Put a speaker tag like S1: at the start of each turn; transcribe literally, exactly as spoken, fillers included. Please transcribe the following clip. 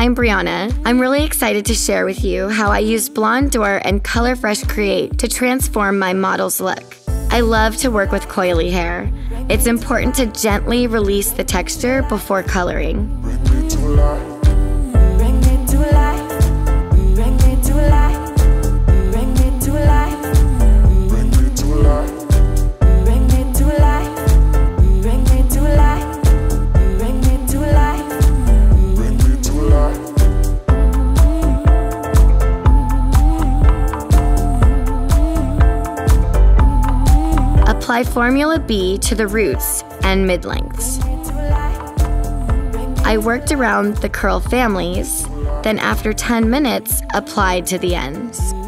S1: I'm Briana. I'm really excited to share with you how I used Blondor and Color Fresh Create to transform my model's look. I love to work with coily hair. It's important to gently release the texture before coloring. Apply Formula B to the roots and mid-lengths. I worked around the curl families, then after ten minutes, applied to the ends.